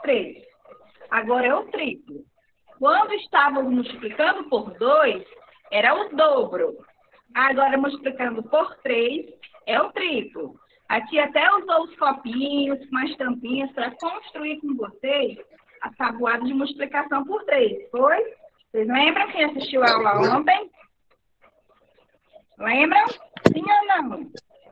3. Agora é o triplo. Quando estávamos multiplicando por 2, era o dobro. Agora, multiplicando por 3, é o triplo. A tia até usou os copinhos, umas tampinhas, para construir com vocês a tabuada de multiplicação por 3. Foi? Vocês lembram quem assistiu a aula ontem? Lembram? Sim ou não?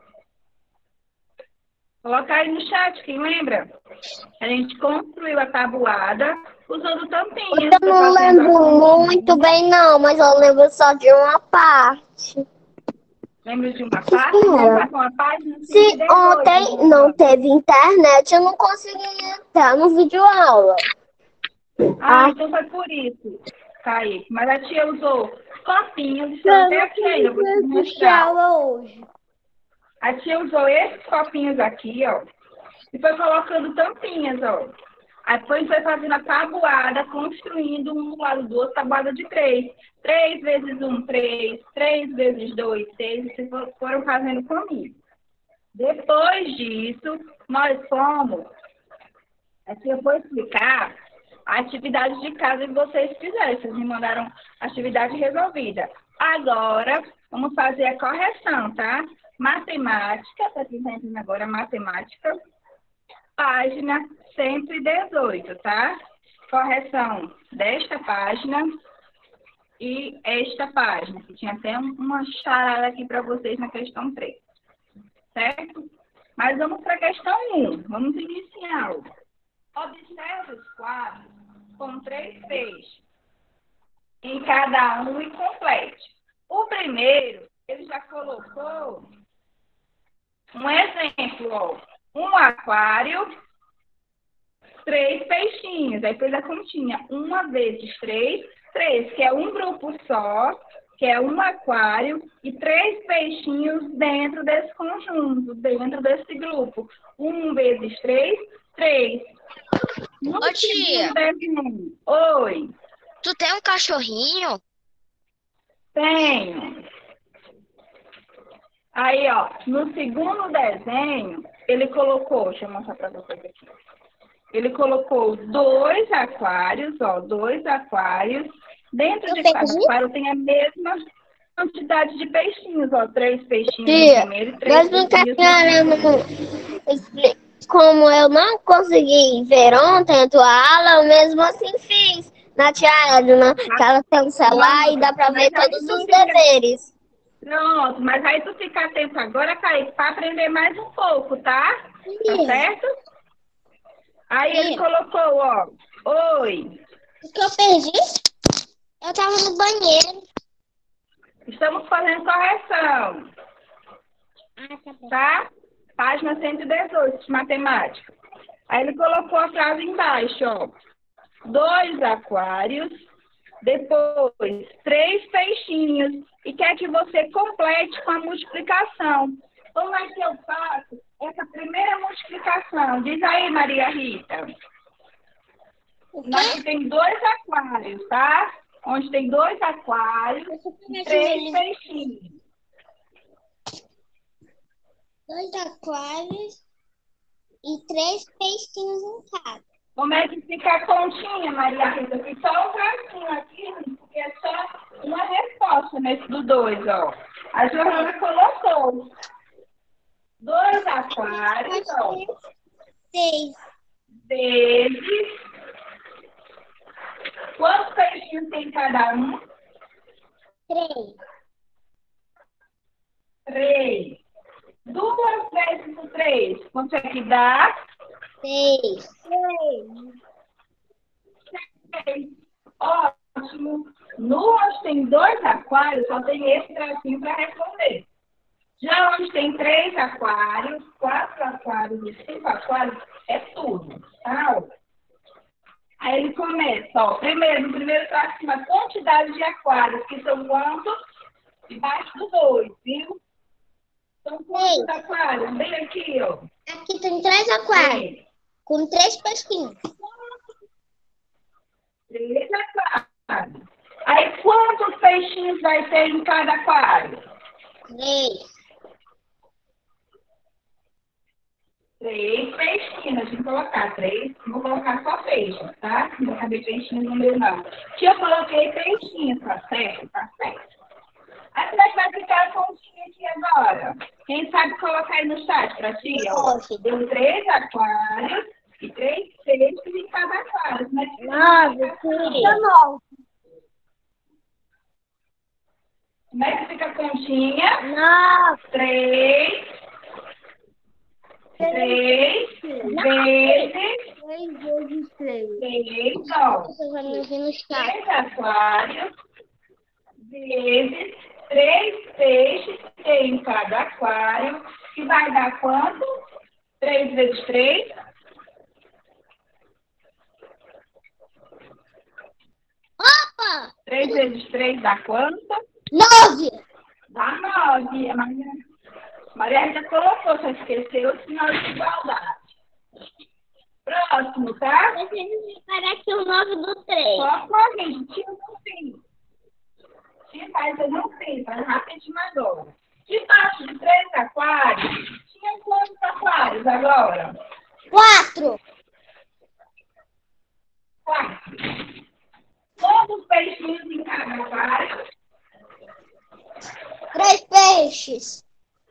Coloca aí no chat, quem lembra? A gente construiu a tabuada usando tampinhas. Eu não lembro muito bem, não, mas eu lembro só de uma parte. Lembra de uma parte? Uma página Se ontem não teve internet, eu não consegui entrar no videoaula. Então foi por isso, Kaique. Mas a tia usou copinhos, estão até aqui ainda, eu vou te mostrar. Hoje. A tia usou esses copinhos aqui, ó, e foi colocando tampinhas, ó. Aí depois foi fazendo a tabuada, construindo um do lado do outro, tabuada de 3. 3 vezes 1, 3. 3 vezes 2, 6. E vocês foram fazendo comigo. Depois disso, nós fomos... A tia foi explicar a atividade de casa que vocês fizeram. Vocês me mandaram atividade resolvida. Agora, vamos fazer a correção, tá? Matemática, tá entendendo agora matemática? Página 118, tá? Correção desta página e esta página, que tinha até uma charada aqui para vocês na questão 3, certo? Mas vamos para a questão 1, vamos iniciar. Observe os quadros com 3 peixes em cada um e complete. O primeiro, ele já colocou um exemplo, ó. Um aquário, 3 peixinhos. Aí fez a continha. 1 vezes 3, 3, que é um grupo só, que é um aquário, e 3 peixinhos dentro desse conjunto, dentro desse grupo. 1 vezes 3, 3. Ô, tia. Oi. Tu tem um cachorrinho? Tenho. Aí, ó, no segundo desenho, ele colocou, deixa eu mostrar para vocês aqui. Ele colocou 2 aquários, ó, 2 aquários. Dentro de cada aquário tem a mesma quantidade de peixinhos, ó, 3 peixinhos no primeiro e 3 peixinhos no segundo. Como eu não consegui ver ontem a tua aula, eu mesmo assim fiz na tia Edna, que ela tem um celular e dá para ver todos os deveres. Pronto, mas aí tu fica atento agora, Kaique, para aprender mais um pouco, tá? Tá certo? Aí ele colocou, ó, oi. O que eu perdi? Eu tava no banheiro. Estamos fazendo correção. Tá? Página 118 de matemática. Aí ele colocou a frase embaixo, ó. 2 aquários, depois 3 peixinhos. E quer que você complete com a multiplicação. Como é que eu faço essa primeira multiplicação? Diz aí, Maria Rita. Nós tem 2 aquários, tá? Onde tem 2 aquários e 3 peixinhos. 2 aquários e 3 peixinhos em cada. Como é que fica a continha, Maria Rita? Eu fiz só um tracinho aqui, porque é só uma resposta nesse do 2, ó. A Johanna colocou 2 aquários, ó. 6 vezes. Quantos peixinhos tem cada um? 3. 3. 2 vezes o 3. Quanto é que dá? 6. 6. Ótimo. No onde tem 2 aquários, só tem esse tracinho para responder. Já onde tem 3 aquários, 4 aquários e 5 aquários, é tudo. Tá? Aí ele começa, ó. Primeiro, no primeiro tracinho, a quantidade de aquários, que são quantos? Debaixo do 2, viu? São quantos aquários? Bem aqui, ó. Aqui tem 3 aquários, com 3 peixinhos. 3 aquários. Aí, quantos peixinhos vai ter em cada aquário? 3. 3 peixinhos. Deixa eu colocar 3. Vou colocar só peixe, tá? Não vou caber peixinho no meu, não. Eu coloquei peixinhos, tá certo? Tá certo. Aí como é que vai ficar a continha aqui agora? Quem sabe colocar aí no chat pra ti? Ó. Deu 3 aquários e 3 peixes em cada aquário. Como é que fica? Como é que fica a continha? 3 vezes 3, ó. 3 aquários vezes 3 peixes que tem em cada aquário, que vai dar quanto? 3 vezes 3? Opa! 3 vezes 3 dá quanto? 9! Dá 9. A Maria já colocou, só esqueceu o sinal de igualdade. Próximo, tá? Parece o 9 do 3. Só corrige, tira no fim. Faz eu não fiz, faz rapidinho agora. Debaixo de 3 aquários, tinha quantos aquários agora? 4! 4. Quantos peixinhos em cada aquário? 3 peixes.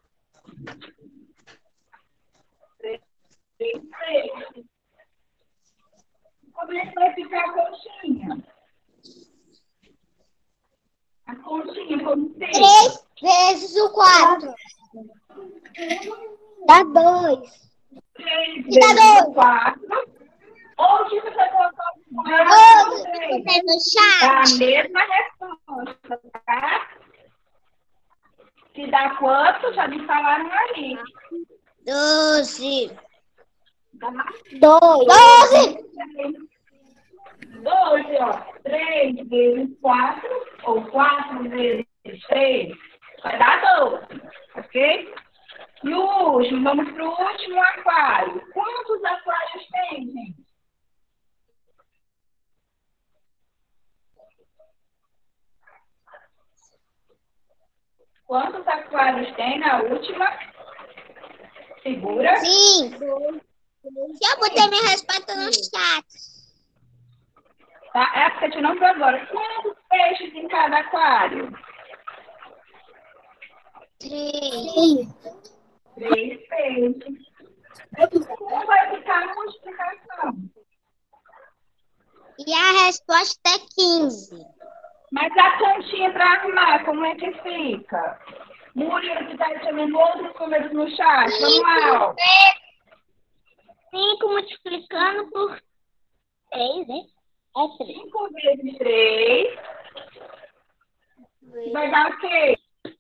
3 peixes. Como é que vai ficar a conchinha? A conchinha como tem? 3 vezes o 4. Dá 2. 3 E dá vezes 2. 4. Onde você colocou o 4? Tá A mesma resposta, tá? Que dá quanto? Já me falaram ali. 12. Dá 12. 12, ó. 3 vezes 4, ou 4 vezes 3, vai dar 12, ok? E o último, vamos para o último aquário. Quantos aquários tem, gente? Quantos aquários tem na última? Segura. Sim. Eu botei minha resposta no chat. Tá? É porque a gente não viu agora. Quantos peixes em cada aquário? 3. 3 peixes. Como vai ficar a multiplicação? E a resposta é 15. Mas a continha para arrumar, como é que fica? Murilo, que está recebendo outros números no chat. Vamos lá, ó. 5 multiplicando por 3, né? É 3. 5 vezes 3 vai dar o quê?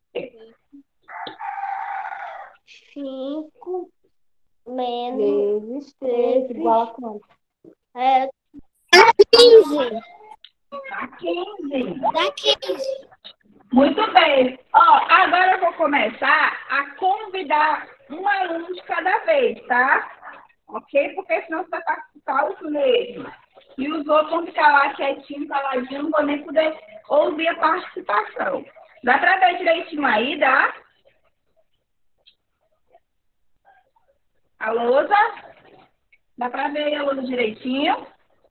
5 menos 3 igual a quanto? É 15. Dá 15. Dá 15. Muito bem. Ó, agora eu vou começar a convidar um aluno de cada vez, tá? Ok? Porque senão você vai participar os mesmos. E os outros vão ficar lá quietinhos, caladinhos, não vou nem poder ouvir a participação. Dá pra ver direitinho aí, dá? Alô, Zá? Dá pra ver aí a luz direitinho?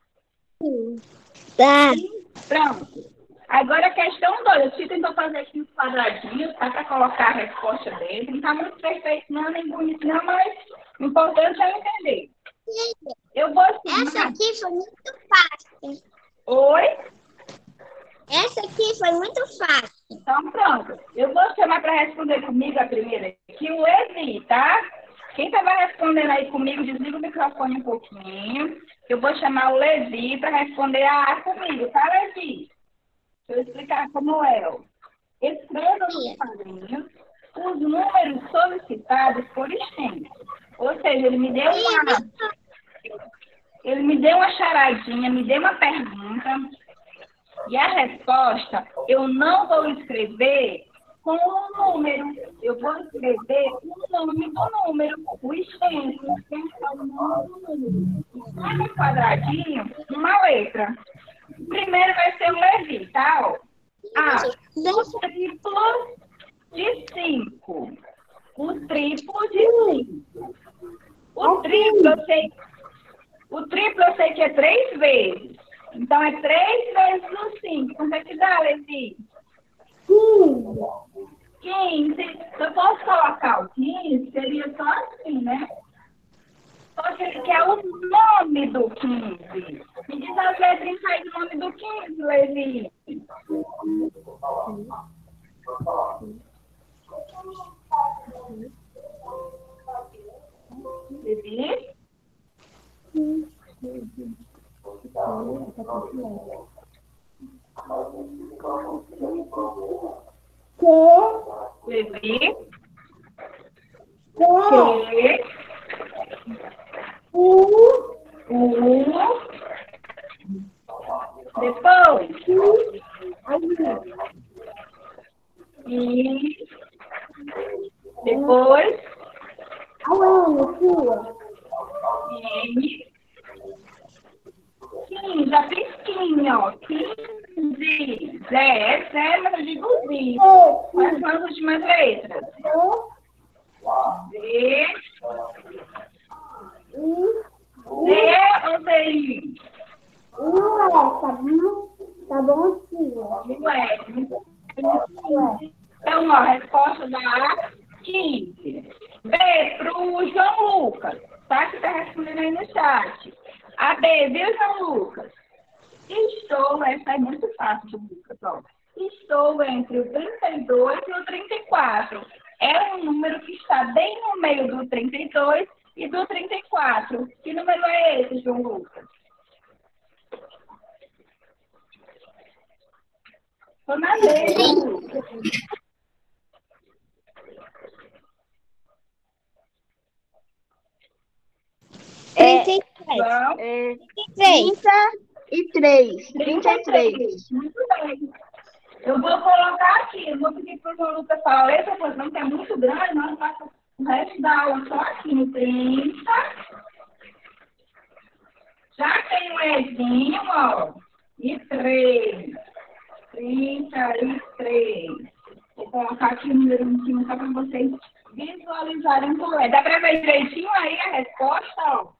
Dá. Pronto. Agora a questão 2. Eu tentou fazer aqui uns quadradinhos, tá? Para colocar a resposta dentro. Não tá muito perfeito, não, nem bonito, não, mas o importante é entender. Eu vou Essa aqui foi muito fácil. Oi? Essa aqui foi muito fácil. Então, pronto. Eu vou chamar para responder comigo a primeira aqui, o Levi, tá? Quem estava respondendo aí comigo, desliga o microfone um pouquinho. Eu vou chamar o Levi para responder comigo, tá, Levi? Deixa eu explicar como é. Ó. Escreva no quadrinho os números solicitados por extenso. Ou seja, ele me deu uma charadinha, me deu uma pergunta. E a resposta, eu não vou escrever com o número. Eu vou escrever o nome do número, o extenso. O extenso é o nome do número. Cada quadradinho, uma letra. O primeiro vai ser o Levi, tá? Ó. O triplo de 5. O triplo de 5. O triplo eu sei que é 3 vezes. Então, é 3 vezes o 5. Quanto é que dá, Levi? 15. Se eu posso colocar o 15, seria só assim, né? Só que ele quer o nome do 15. Me diz as letrinhas aí do nome do 15, Levi. Levi? Levi? Depois. E depois. E 15, a pisquinha, ó. 15. 10, mas eu digo Z. Quais são as últimas letras? D. D ou DI? Tá bom, tia. Ué. Então, ó, a resposta da A, 15. B, pro João Lucas. Tá? Que tá respondendo aí no chat. A B, viu, João Lucas? Estou, essa é muito fácil, Lucas, ó. Estou entre o 32 e o 34. É um número que está bem no meio do 32 e do 34. Que número é esse, João Lucas? Estou na B, João Lucas. É, 33. Muito bem. Eu vou colocar aqui, eu vou pedir para o João Lucas falar a letra, porque não é muito grande, nós passamos o resto da aula só aqui no 30. Já tem um Ezinho, ó. E 3. 33. Vou colocar aqui o número em cima só para vocês visualizarem como é. Dá para ver direitinho aí a resposta, ó.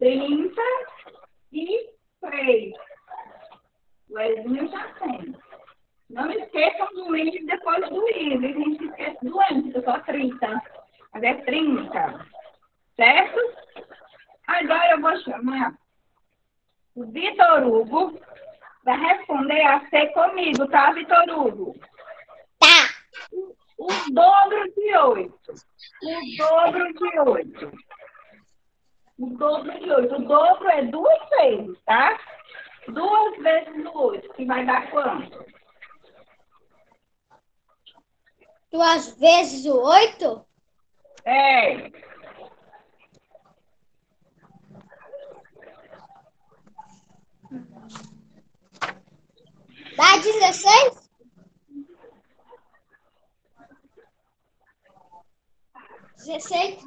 33. O Ezinho já tem. Não esqueçam do índice depois do I. A gente esquece do índice, só 30. Mas é 30. Certo? Agora eu vou chamar o Vitor Hugo para responder a C comigo, tá, Vitor Hugo? Tá. O dobro de 8. O dobro de 8. O dobro de 8. O dobro é 2 vezes, tá? 2 vezes o 8, que vai dar quanto? 2 vezes o 8? É. Dá 16? 16?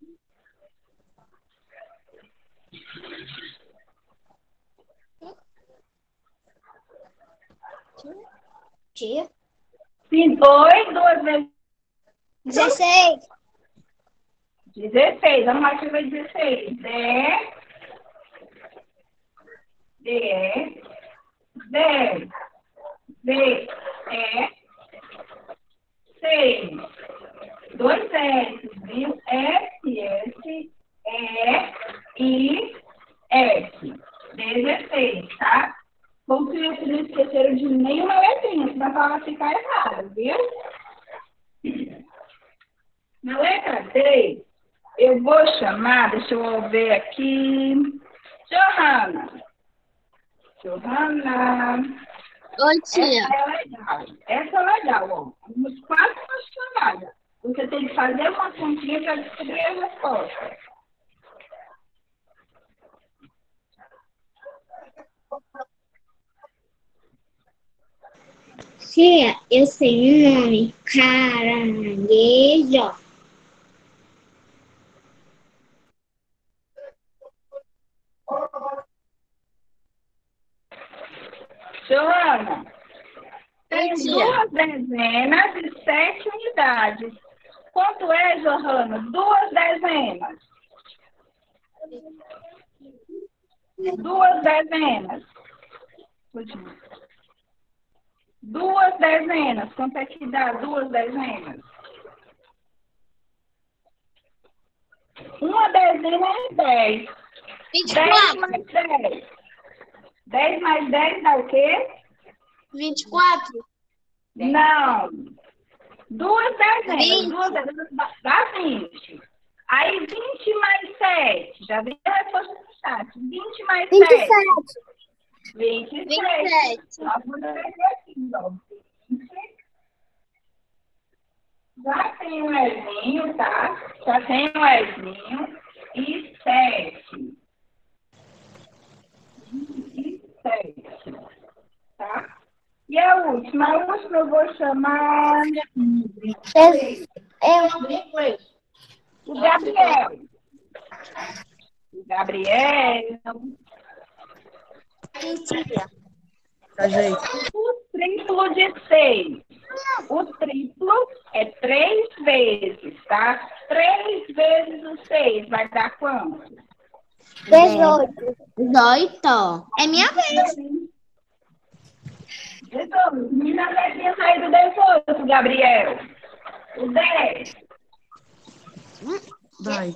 Tia? Sim, 2 vezes 16. 16. Vamos lá, deixa eu ver 16. D, 10. D, E, 6. 2 S, viu? S, S, E, I, S. 16, tá? Confio que não esqueceram de nenhuma letrinha, senão ela vai ficar errada, viu? Na letra 3, eu vou chamar, deixa eu ver aqui, Johanna. Oi, tia. Essa é legal. Essa é legal, ó. Vamos quase uma chamada. Você tem que fazer uma continha para descobrir a resposta. Tia, eu sei o nome. Caranguejo. Joana, tem Oi, tia. 2 dezenas e 7 unidades. Quanto é, Johanna? 2 dezenas. Duas dezenas. Duas dezenas. Quanto é que dá duas dezenas? Uma dezena é 10. 10 24. mais 10. 10 mais 10 dá o quê? 24. Não. Duas dezenas. 20. Duas dezenas dá 20. Aí 20 mais 7. Já vi a resposta do chat. 20 mais 7. 27. 27. Nós vamos escrever aqui, ó. Já tem um Ezinho, tá? Já tem um Ezinho. E 7. E 7. Tá? E a última eu vou chamar o Gabriel. O Gabriel. O triplo de 6. O triplo é 3 vezes, tá? 3 vezes o 6 vai dar quanto? 18. 18. É minha vez. 18. Menina, já tinha saído 18, Gabriel. O 10. Vai,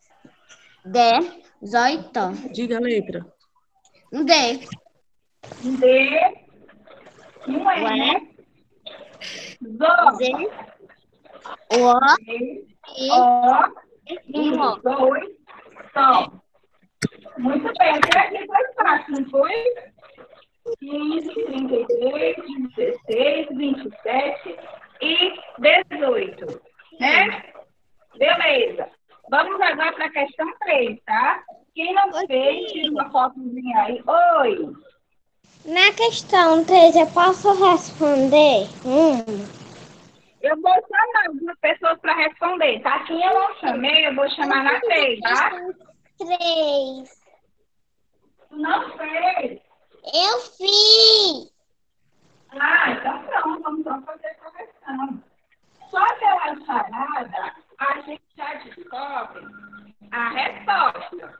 18. diga a letra. Um D. Um D. Um E. Zó. Z. O. E. Ó. E. O. 2. Só. Muito bem. Até aqui foi fácil, não foi? 15, 33, 16, 27 e 18. Né? Beleza. Vamos agora para a questão 3, tá? Quem não fez, tira uma fotozinha aí. Oi. Na questão 3, eu posso responder? Eu vou chamar algumas pessoas para responder, tá? Quem eu não chamei, eu vou chamar na 3, tá? 3. Não fez. Eu fiz. Ah, então pronto, vamos fazer a correção. Só pela charada, a gente já descobre a resposta.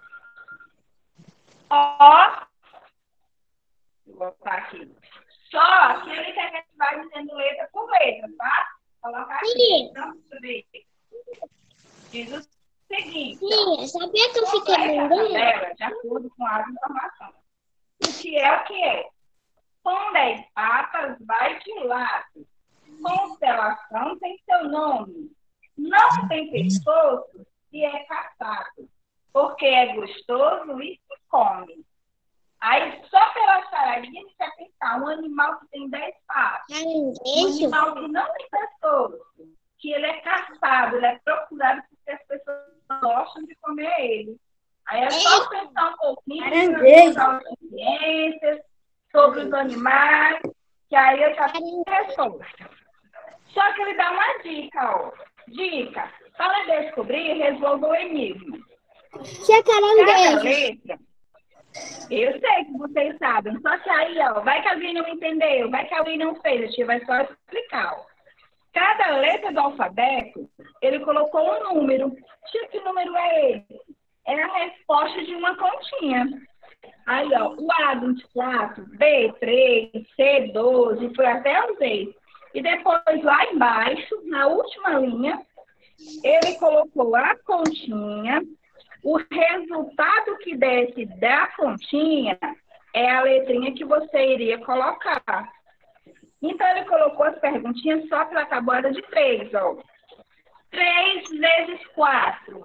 Ó, vou botar aqui. Só que ele quer que a gente vai dizendo letra por letra, tá? Colocar aqui. Sim. Então, deixa eu ver. Diz o seguinte. Sim, sabia que eu fiquei Complete a mandando? tabela de acordo com as informações. O que é o que é? Com 10 patas, vai de lado. Constelação tem seu nome. Não tem pescoço e é caçado. Porque é gostoso e se come. Aí, só pela charadinha, você vai pensar um animal que tem 10 patas. Um Caranguejo? animal que não tem pescoço. Que ele é caçado, ele é procurado porque as pessoas gostam de comer ele. Aí é só pensar um pouquinho nas ciências, sobre os animais, que aí eu já tenho a resposta. Só que ele dá uma dica, ó. Dica. Para descobrir, resolva o enigma. Que é Cada caranguejo? letra, eu sei que vocês sabem, só que aí, ó, vai que alguém não entendeu, vai que alguém não fez, a gente vai só explicar, ó. Cada letra do alfabeto, ele colocou um número. Que número é esse? É a resposta de uma continha. Aí, ó, o A, 24, B, 3, C, 12, foi até o Z. E depois, lá embaixo, na última linha, ele colocou a continha. O resultado que desse da continha é a letrinha que você iria colocar. Então, ele colocou as perguntinhas só pela tabuada de 3, ó. 3 vezes 4.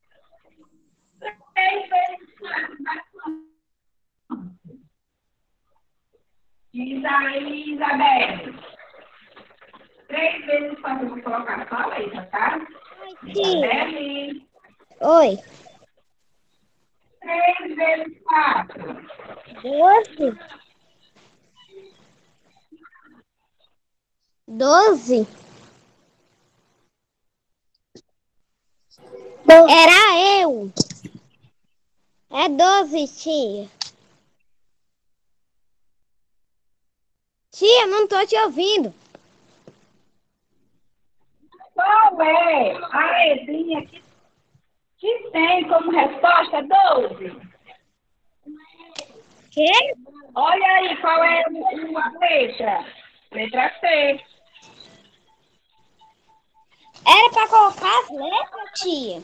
3 vezes 4 dá quanto? Diz aí, Isabelle. 3 vezes 4, eu vou colocar só a letra, tá? Isabelle. Oi. 3 vezes 4. 12. 12? Era eu. É 12, tia. Tia, não tô te ouvindo. Qual é a letrinha que que tem como resposta 12. Quê? Olha aí, qual é a letra? Letra C. Era pra colocar as letras, tia?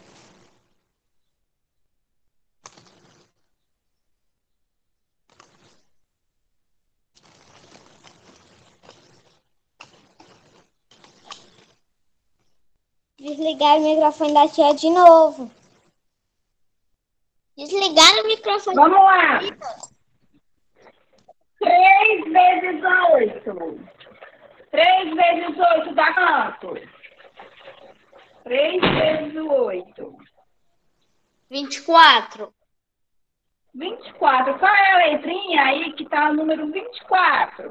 Desligar o microfone da tia de novo. Desligar o microfone. Vamos lá. 3 vezes 8. 3 vezes 8 dá quanto? 3 vezes 8. 24. 24. Qual é a letrinha aí que está no número 24?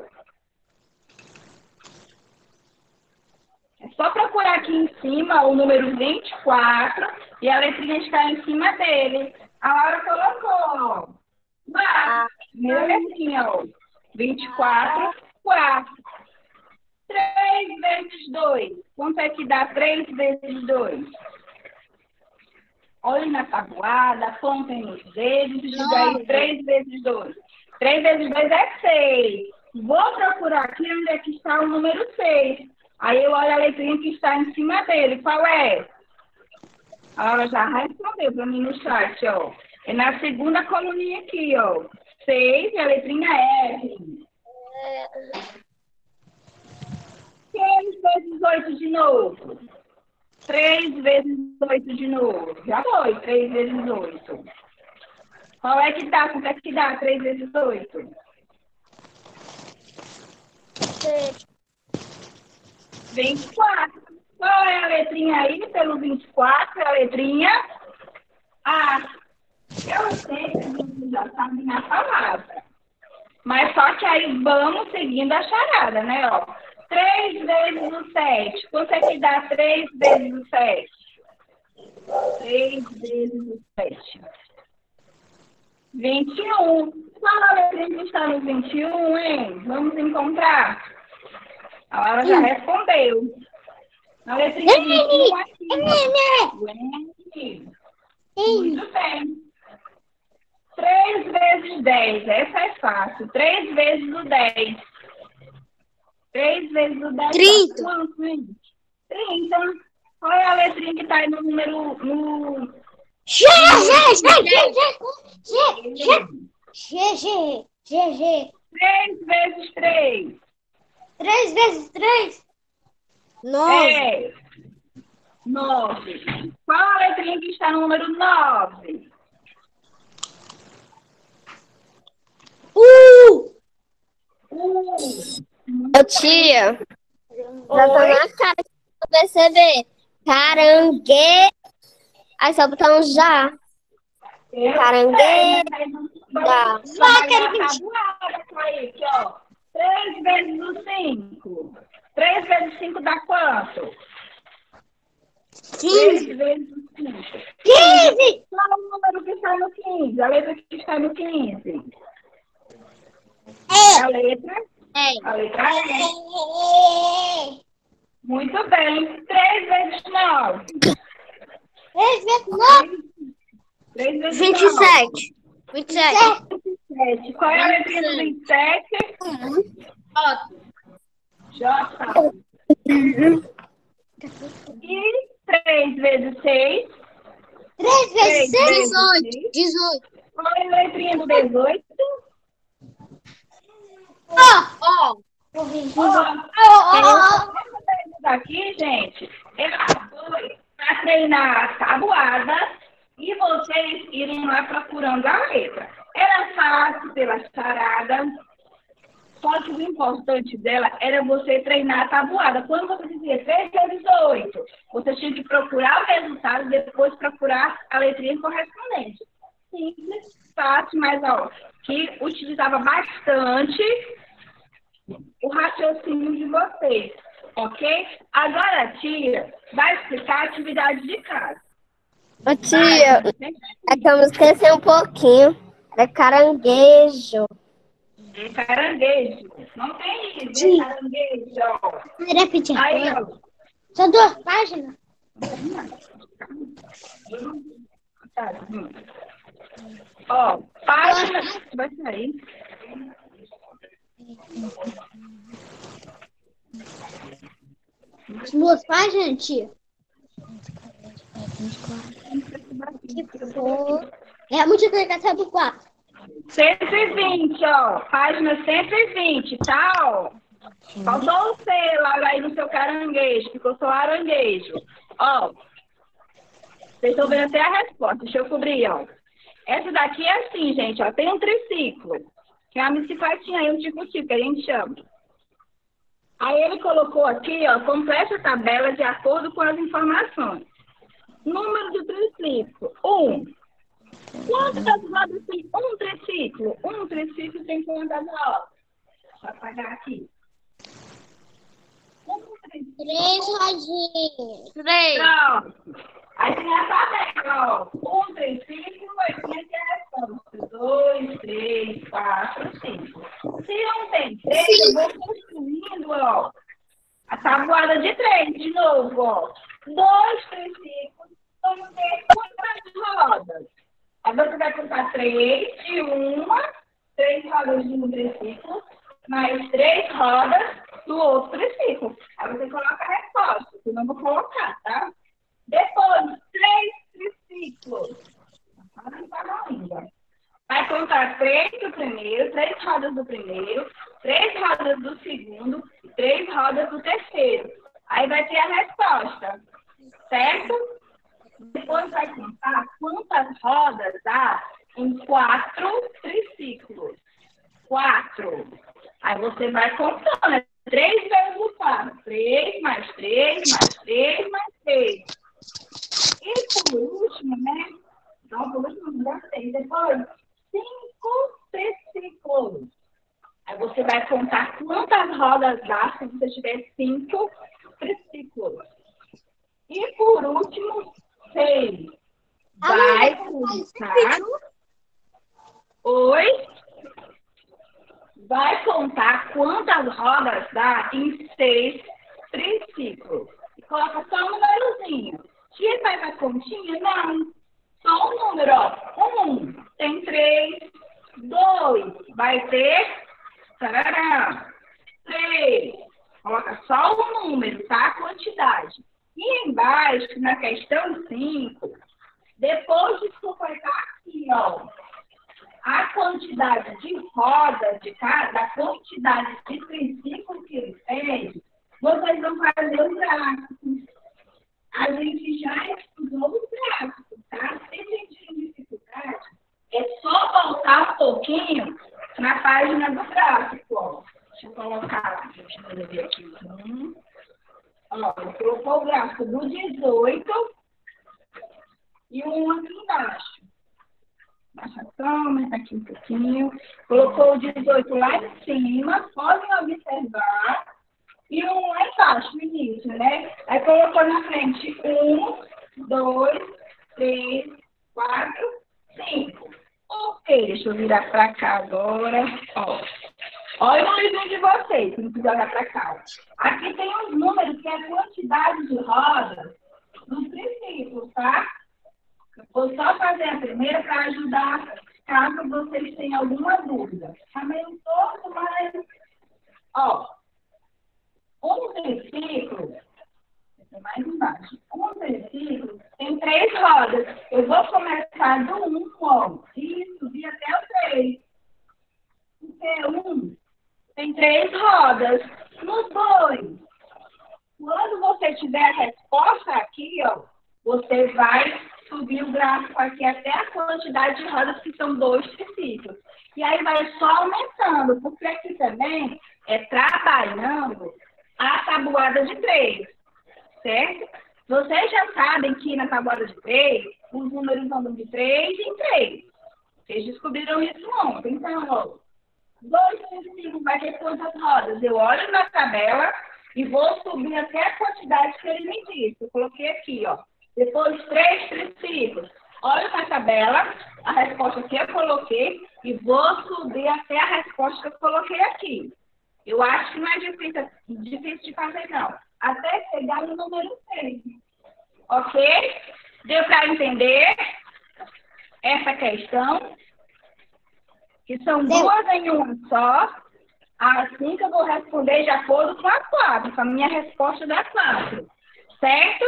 É só procurar aqui em cima o número 24 e a letrinha está em cima dele. A Laura colocou. Lá, primeira letrinha, ó. 24, 4. 3 vezes 2. Quanto é que dá 3 vezes 2? Olhem na tabuada, apontem nos dedos e diga aí 3 vezes 2. 3 vezes 2 é 6. Vou procurar aqui onde é que está o número 6. Aí eu olho a letrinha que está em cima dele. Qual é? A Laura já respondeu para mim no chat, ó. É na segunda coluninha aqui, ó. 6 e a letrinha F. 3 vezes 8 de novo. 3 vezes 8 de novo. Já foi, 3 vezes 8. Qual é que dá? Quanto é que dá 3 vezes 8? 24. Qual é a letrinha aí pelo 24? É a letrinha A. Eu sei que vocês já sabem a palavra. Mas só que aí vamos seguindo a charada, né? Ó. 3 vezes o 7. Quanto é que dá 3 vezes o 7? 3 vezes o 7. 21. Qual a letrinha que está no 21, hein? Vamos encontrar. A Laura já respondeu. A letrinha 21 aqui. Muito bem. 3 vezes 10. Essa é fácil. 3 vezes o 10. 3 vezes o 10. 30. Quanto, gente? 30. Qual é a letrinha que está aí no número... G. 3 vezes 3. 3 vezes 3? 9. 9. Qual a letrinha que está no número 9? Ô, tia, já tô na cara pra perceber. Caranguejo. Aí só botar um já. Caranguejo. Aí, aqui, ó. 3 vezes o 5. 3 vezes 5 dá quanto? 3 vezes o 5. 15. Qual é o número que está no 15? A letra que está no 15? É a letra? A letra E. Muito bem. 3 vezes 9. 3 vezes 9? 3 vezes 27. 27. 27. Qual é a letrinha do 27? J. E 3 vezes 6? 3 vezes 6? 18. Qual é a letrinha do 18? Aqui, gente, foi para treinar a tabuada e vocês irem lá procurando a letra. Era fácil pela charada, só que o importante dela era você treinar a tabuada. Quando você dizia 3 vezes 8, você tinha que procurar o resultado e depois procurar a letrinha correspondente. Simples, fácil, mas ó, que utilizava bastante o raciocínio de vocês, ok? Agora a tia vai explicar a atividade de casa. Ô, tia, é que eu me esqueci um pouquinho. É caranguejo. É caranguejo. Não tem isso, é caranguejo. Repetir. Aí, ó. São 2 páginas. Tá. Ó, página. Vai sair. As duas páginas, tia? Que for. É a multiplicação do 4. 120, ó. Página 120, tá? Ó. Faltou o C lá aí no seu caranguejo. Ficou só aranguejo. Ó. Vocês estão vendo até a resposta. Deixa eu cobrir, ó. Essa daqui é assim, gente, ó. Tem um triciclo. Que é uma bicicletinha aí, um tipo-tipo, que a gente chama. Aí ele colocou aqui, ó, complete a tabela de acordo com as informações. Número do triciclo, 1. Quantas rodas tem um triciclo? Um triciclo tem quantas rodas? Vou apagar aqui. Um triciclo. 3 rodinhas. 3. Pronto. Aí tem a tabela, ó. Um triciclo, 80 respostas. 2, 3, 4, 5. Se não tem 3, eu vou construindo, ó. A tabuada de 3, de novo, ó. 2 triciclos vão ter quantas rodas? Aí você vai contar 3 de uma, 3 rodas de um triciclo, mais 3 rodas do outro triciclo. Aí você coloca a resposta, que eu não vou colocar, tá? Depois, 3 triciclos. Vai contar 3 do primeiro, 3 rodas do primeiro, 3 rodas do segundo e 3 rodas do terceiro. Aí vai ter a resposta, certo? Depois vai contar quantas rodas dá em 4 triciclos. 4. Aí você vai contando. 3 vezes o 4. 3, mais 3, mais 3, mais 3. E por último, né? Não, por último, não sei. Depois, 5 triciclos. Aí você vai contar quantas rodas dá se você tiver 5 triciclos. E por último, 6. Vai contar. Oi? Vai contar quantas rodas dá em 6 triciclos. E coloca só um númerozinho. Tia, faz a continha? Não. Só um número, ó. 1 tem 3. 2 vai ter. Tarará. 3. Coloca só um número, tá? A quantidade. E embaixo, na questão 5, depois de completar aqui, ó, a quantidade de rodas de cada, a quantidade de triciclos que ele fez, vocês vão fazer os gráficos. A gente já estudou os gráficos, tá? Se a gente tem dificuldade, é só voltar um pouquinho na página do gráfico, ó. Deixa eu colocar, deixa eu escrever aqui. Ó, colocou o gráfico do 18 e um aqui embaixo. Baixa a câmera, aqui um pouquinho. Colocou o 18 lá em cima, podem observar. E um lá embaixo, no início, né? Aí colocou na frente 1, 2, 3, 4, 5. Ok, deixa eu virar pra cá agora. Ó. Olha o livro de vocês, não precisa olhar para cá. Aqui tem os números, que é a quantidade de rodas dos triciclos, tá? Vou só fazer a primeira para ajudar, caso vocês tenham alguma dúvida. Tá meio todo, mas... Ó, um triciclo... mais embaixo. Um triciclo tem 3 rodas. Eu vou começar do 1, ó, e subir até o 3. O 1 tem 3 rodas. No 2, quando você tiver a resposta aqui, ó, você vai subir o gráfico aqui até a quantidade de rodas, que são 2 triciclos. E aí vai só aumentando, porque aqui também é trabalhando a tabuada de 3, certo? Vocês já sabem que na tabuada de 3, os números andam de 3 em 3. Vocês descobriram isso ontem. Então, ó, 2 triciclos vai ter quantas rodas? Eu olho na tabela e vou subir até a quantidade que ele me disse. Eu coloquei aqui, ó. Depois, 3 triciclos. Olho na tabela, a resposta que eu coloquei e vou subir até a resposta que eu coloquei aqui. Eu acho que não é difícil de fazer, não. Até chegar no número 6. Ok? Deu para entender? essa questão, que são Deu. duas em uma só, assim que eu vou responder de acordo com a 4, com a minha resposta da 4. Certo?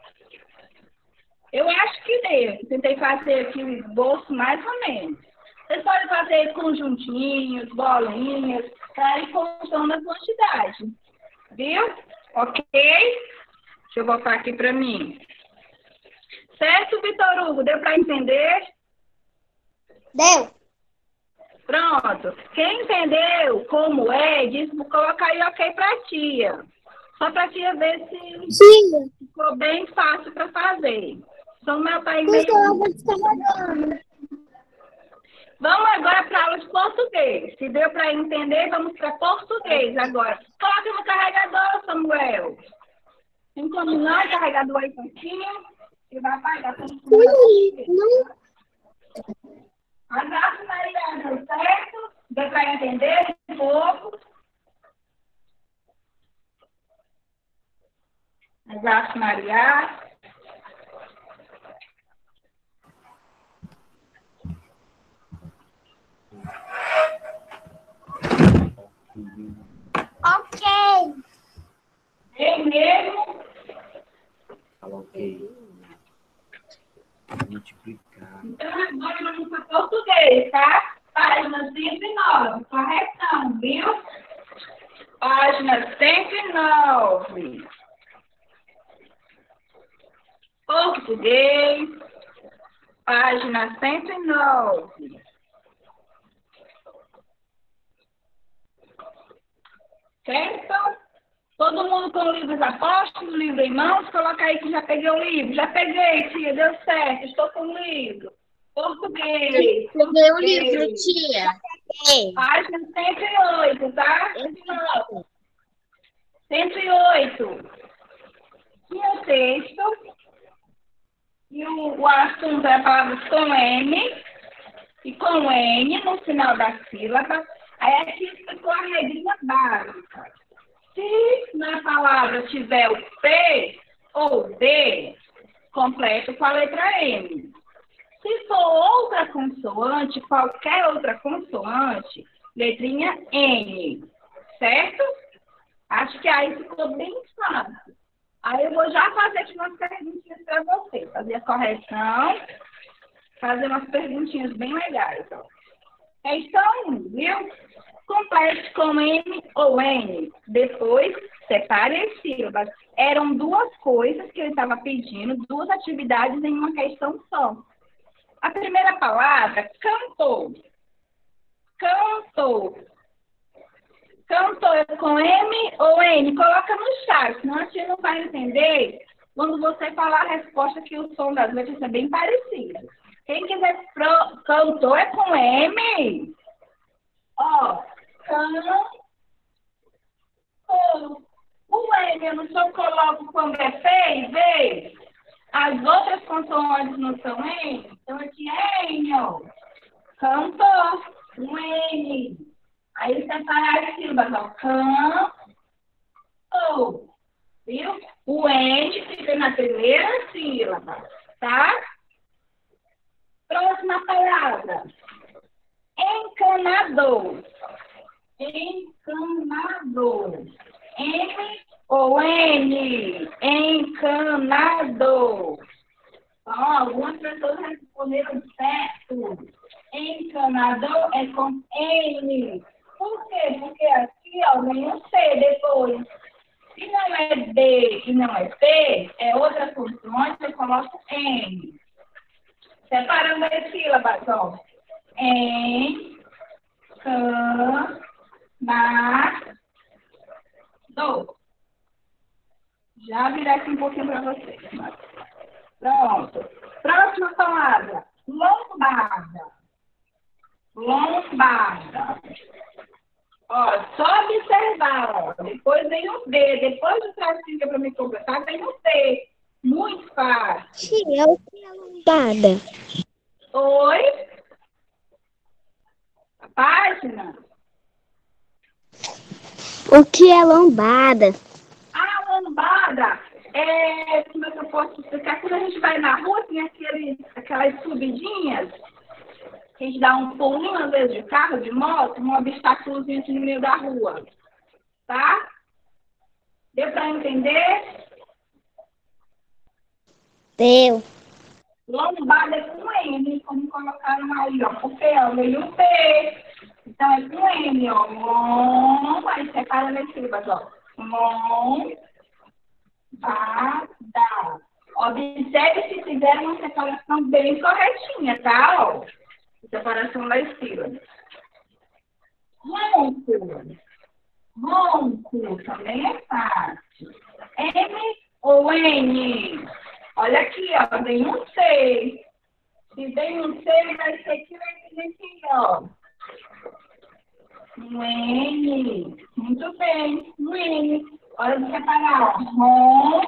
Eu acho que deu. Tentei fazer aqui o esboço mais ou menos. Vocês podem fazer conjuntinhos, bolinhas, para ir contando a quantidade. Viu? Ok? Deixa eu voltar aqui para mim. Certo, Vitor Hugo? Deu para entender? Deu. Pronto. Quem entendeu como é, coloca aí ok para tia. Só para tia ver se Sim. ficou bem fácil para fazer. Só meu pai Porque meio... eu vou descarregando. Vamos agora para a aula de português. Se deu para entender, vamos para português agora. Coloca no carregador, Samuel. Tem como não o carregador aí pertinho? Que vai apagar. Não. Abraço, Mariana, certo? Deu para entender um pouco? Abraço, Maria. Ok. Eu mesmo. Fala ok. Multiplicar. Então, agora vamos para português, tá? Página 109, correção, viu? Página 109. Português, página 109. Certo? Todo mundo com livros apostos, livro em mãos, coloca aí que já peguei o livro. Já peguei, tia, deu certo, estou com o livro. Português. Peguei o livro, tia. Página 108, tá? 108. Tinha o texto. E o assunto é a palavra com M. E com N no final da sílaba. Aí aqui ficou a regrinha básica. Se na palavra tiver o P ou D, completo com a letra M. Se for outra consoante, qualquer outra consoante, letrinha N. Certo? Acho que aí ficou bem fácil. Aí eu vou já fazer aqui umas perguntinhas para você. Fazer a correção. Fazer umas perguntinhas bem legais. Ó. Questão 1, viu? Complete com M ou N. Depois, separe as sílabas. Eram duas coisas que ele estava pedindo, duas atividades em uma questão só. A primeira palavra, cantou. Cantou. Cantou é com M ou N? Coloca no chat, senão a tia não vai entender quando você falar a resposta que o som das letras é bem parecido. Quem quiser cantou é com M. Ó, cantou. O M eu não só coloco quando é P e V. As outras consoantes não são N. Então aqui é N, ó. Cantou. Um N. Aí separar as sílabas, ó. Cantou. Viu? O N fica na primeira sílaba, tá? Próxima palavra. Encanador. Encanador. M ou N? Encanador. Então, algumas pessoas responderam certo. Encanador é com N. Por quê? Porque aqui, ó, vem um C depois. Se não é D e não é P, é outra consoante, eu coloco N. Separando as sílabas, ó. Encanador. Já virei aqui um pouquinho para vocês. Pronto. Próxima palavra. Lombarda. Lombarda. Ó, só observar, ó. Depois vem o D. Depois do tracinho para me completar, vem o D. Muito fácil. Tia, o que é lombada? Oi? A página? O que é lombada? A lombada Como é que eu posso explicar? Quando a gente vai na rua, tem aquelas subidinhas, que a gente dá um pulinho, às vezes, de carro, de moto, um obstáculozinho assim no meio da rua. Tá? Deu para entender? Deu. Lombada é com M, como colocaram aí, ó. Porque ó, veio o P. Então é com M, ó. Lombada. Aí separa nas sílabas, ó. Lombada. Observe se fizer uma separação bem corretinha, tá? Ó. Separação das sílabas. Ronco. Ronco também é fácil. M ou N? Olha aqui, ó, vem um C. Se vem um C, vai ser que vai aqui, ó. Um N. Muito bem, um N. Hora de separar, ó.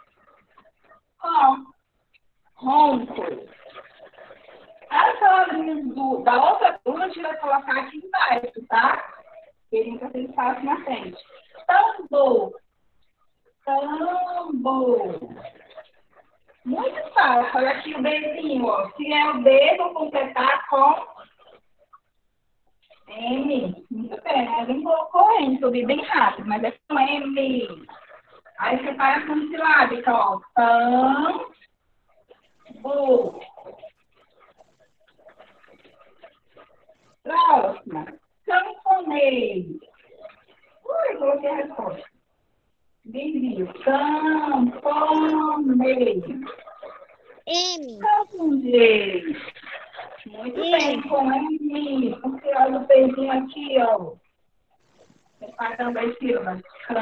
Ronco. As palavrinhas da outra turma a gente vai colocar aqui embaixo, tá? Porque nunca tem espaço na frente. Tambor. Tambor. Muito fácil. Olha aqui o Bzinho, ó. Se é o B, vou completar com M. Muito bem. Alguém colocou N, que eu vi bem rápido, mas é com M. Aí separa com silábica, ó. Tambor. Próxima. Camponês. Ui, coloquei a resposta. Desvio. Camponês. M. Camponês. Muito bem, com M. Porque olha o pezinho aqui, ó. Separando as sílabas.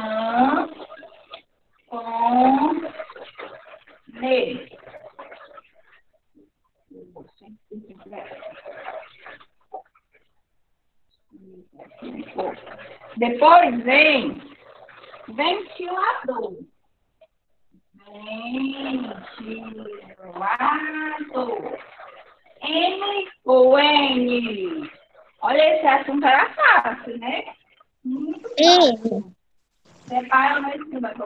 Camponês. Depois vem ventilador. Ventilador. M ou N? Olha, esse assunto era fácil, né? Muito fácil. Separa mais em cima.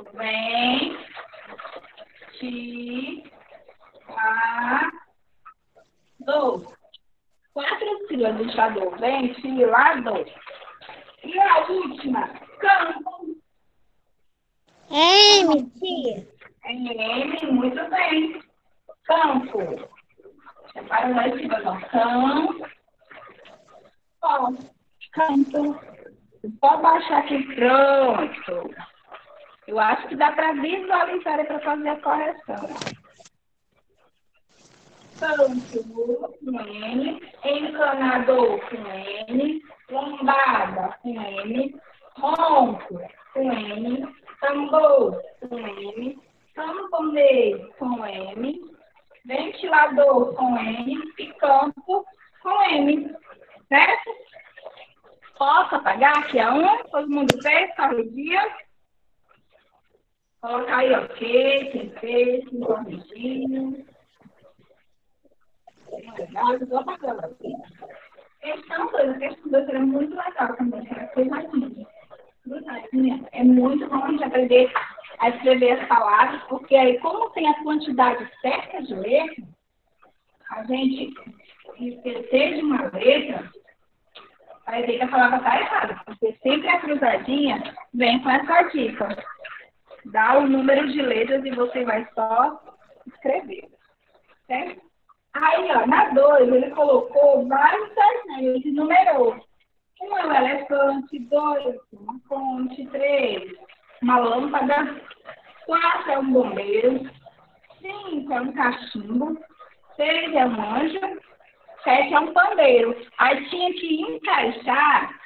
Ventilador. 4 sílabas do ventilador. Ventilador. E a última, campo. M, tia. M, muito bem. Campo. Separa mais em cima, ó. Campo. Pode baixar aqui, pronto. Eu acho que dá para visualizar para fazer a correção. Campo com N, encanador com N, lombada com N, ronco com N, tambor com N, camponês com N, ventilador com N e campo com N. Certo? Posso apagar aqui a todo mundo fez, corrigia? Coloca aí, ok, quem fez, quem corrigiu. Legal, eu estou apagando aqui. Questão 2 é muito legal também, é muito bom a gente aprender a escrever as palavras, porque aí, como tem a quantidade certa de letras, a gente esquecer de uma letra, vai ver que a palavra está errada, porque sempre a cruzadinha vem com essa dica. Dá o número de letras e você vai só escrever, certo? Aí, ó, na 2, ele colocou vários desenhos e numerou. 1 é um elefante, 2, uma fonte, 3, uma lâmpada, 4 é um bombeiro, 5 é um cachimbo, 6 é um anjo, 7 é um pandeiro. Aí tinha que encaixar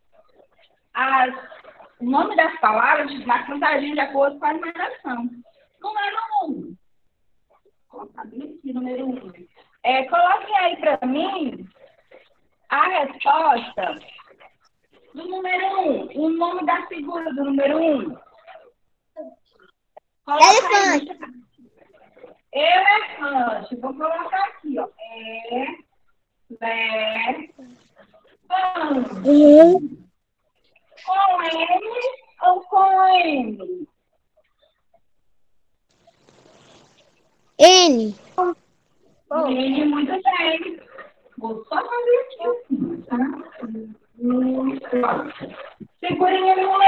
o nome das palavras na cruzadinha de acordo com a numeração. Número 1. Colocar bem aqui, número 1. Coloquem aí para mim a resposta do número 1. O nome da figura do número 1. Elefante. Elefante. Vou colocar aqui, ó. Elefante. Com N ou com M? N. N, muito bem. Vou só fazer aqui assim, tá? Segurem ele no